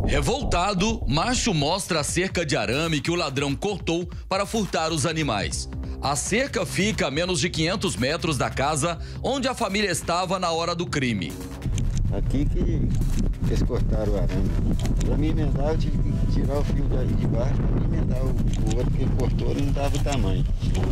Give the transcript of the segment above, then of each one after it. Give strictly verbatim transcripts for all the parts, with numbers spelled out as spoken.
Revoltado, Márcio mostra a cerca de arame que o ladrão cortou para furtar os animais. A cerca fica a menos de quinhentos metros da casa onde a família estava na hora do crime. Aqui que eles cortaram o arame. Para me emendar, eu tive que tirar o fio daí de baixo para me emendar o, o outro que ele cortou e não dava o tamanho.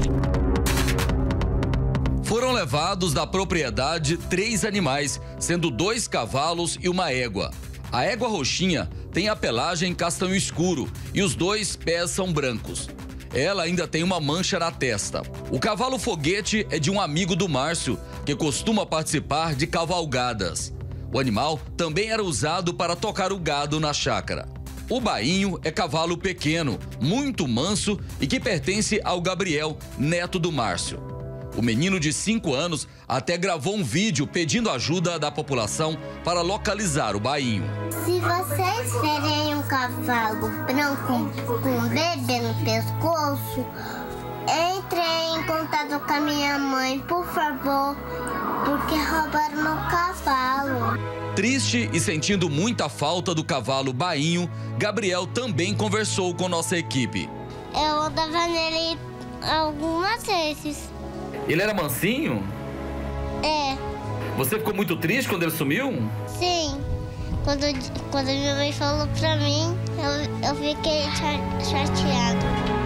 Foram levados da propriedade três animais, sendo dois cavalos e uma égua. A égua roxinha tem a pelagem castanho escuro e os dois pés são brancos. Ela ainda tem uma mancha na testa. O cavalo foguete é de um amigo do Márcio, que costuma participar de cavalgadas. O animal também era usado para tocar o gado na chácara. O bainho é cavalo pequeno, muito manso e que pertence ao Gabriel, neto do Márcio. O menino de cinco anos até gravou um vídeo pedindo ajuda da população para localizar o bainho. Se vocês verem um cavalo branco com um bebê no pescoço, entrem em contato com a minha mãe, por favor, porque roubaram meu cavalo. Triste e sentindo muita falta do cavalo bainho, Gabriel também conversou com nossa equipe. Eu andava nele algumas vezes. Ele era mansinho? É. Você ficou muito triste quando ele sumiu? Sim. Quando, quando minha mãe falou pra mim, eu, eu fiquei chateado.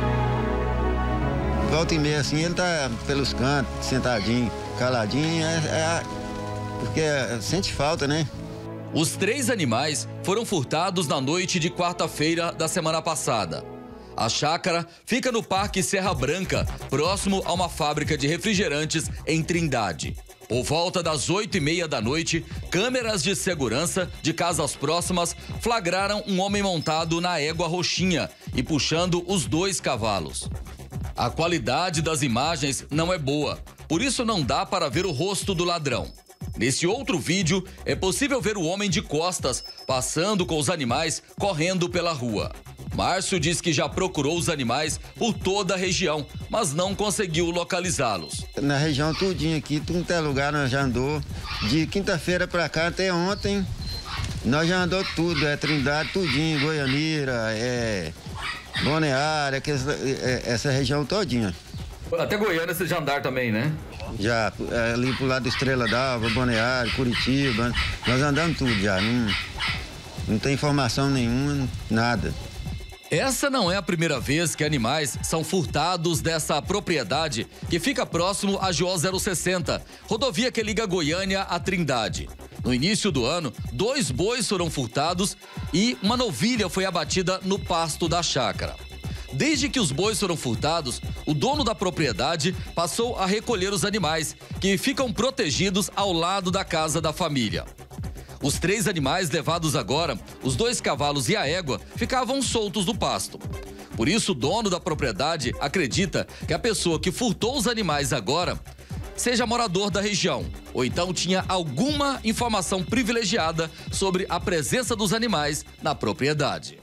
Volta e meia assim, ele tá pelos cantos, sentadinho, caladinho, é, é, porque sente falta, né? Os três animais foram furtados na noite de quarta-feira da semana passada. A chácara fica no Parque Serra Branca, próximo a uma fábrica de refrigerantes em Trindade. Por volta das oito e meia da noite, câmeras de segurança de casas próximas flagraram um homem montado na égua roxinha e puxando os dois cavalos. A qualidade das imagens não é boa, por isso não dá para ver o rosto do ladrão. Nesse outro vídeo, é possível ver o homem de costas, passando com os animais, correndo pela rua. Márcio diz que já procurou os animais por toda a região, mas não conseguiu localizá-los. Na região tudinho aqui, tudo é lugar, nós já andou. De quinta-feira pra cá até ontem, nós já andou tudo, é Trindade, tudinho, Goianira, é Balneário, é, é, essa região todinha. Até Goiânia vocês já andaram também, né? Já, é, ali pro lado do Estrela d'Alva, Balneário, Curitiba, nós andamos tudo já, não, não tem informação nenhuma, nada. Essa não é a primeira vez que animais são furtados dessa propriedade que fica próximo à G O zero sessenta, rodovia que liga Goiânia a Trindade. No início do ano, dois bois foram furtados e uma novilha foi abatida no pasto da chácara. Desde que os bois foram furtados, o dono da propriedade passou a recolher os animais, que ficam protegidos ao lado da casa da família. Os três animais levados agora, os dois cavalos e a égua, ficavam soltos no pasto. Por isso, o dono da propriedade acredita que a pessoa que furtou os animais agora seja morador da região, ou então tinha alguma informação privilegiada sobre a presença dos animais na propriedade.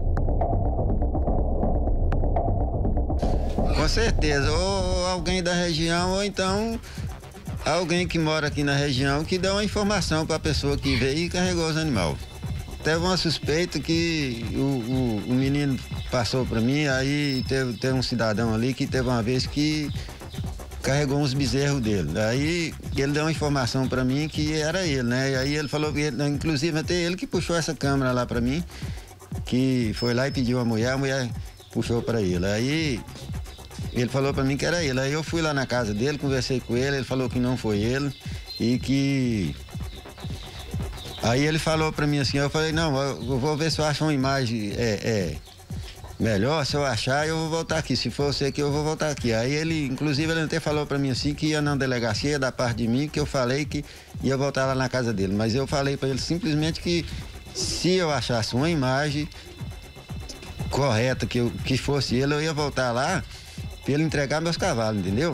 Com certeza, ou alguém da região, ou então alguém que mora aqui na região que deu uma informação para a pessoa que veio e carregou os animais. Teve uma suspeita que o, o, o menino passou para mim, aí teve, teve um cidadão ali que teve uma vez que carregou uns bezerros dele. Aí ele deu uma informação para mim que era ele, né? E aí ele falou, ele, inclusive até ele que puxou essa câmera lá para mim, que foi lá e pediu a mulher, a mulher puxou para ele. Aí ele falou para mim que era ele. Aí eu fui lá na casa dele, conversei com ele, ele falou que não foi ele e que... Aí ele falou para mim assim, eu falei, não, eu vou ver se eu acho uma imagem é, é, melhor, se eu achar eu vou voltar aqui, se for você aqui eu vou voltar aqui. Aí ele, inclusive ele até falou para mim assim que ia na delegacia da parte de mim, que eu falei que ia voltar lá na casa dele. Mas eu falei para ele simplesmente que se eu achasse uma imagem correta, que, eu, que fosse ele, eu ia voltar lá para ele entregar meus cavalos, entendeu?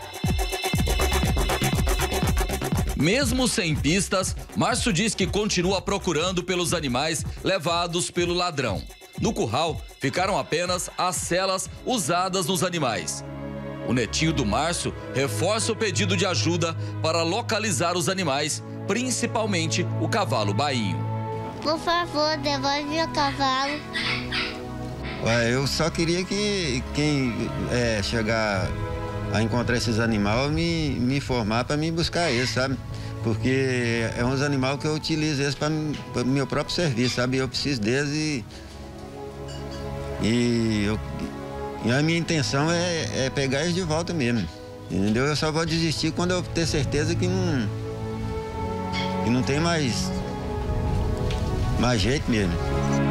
Mesmo sem pistas, Márcio diz que continua procurando pelos animais levados pelo ladrão. No curral, ficaram apenas as celas usadas nos animais. O netinho do Márcio reforça o pedido de ajuda para localizar os animais, principalmente o cavalo bainho. Por favor, devolve meu cavalo. Ué, eu só queria que quem é, chegar a encontrar esses animais me, me informar para me buscar eles, sabe? Porque é uns animais que eu utilizo eles para o meu próprio serviço, sabe? Eu preciso deles e, e, eu, e a minha intenção é, é pegar eles de volta mesmo, entendeu? Eu só vou desistir quando eu ter certeza que não, que não tem mais, mais jeito mesmo.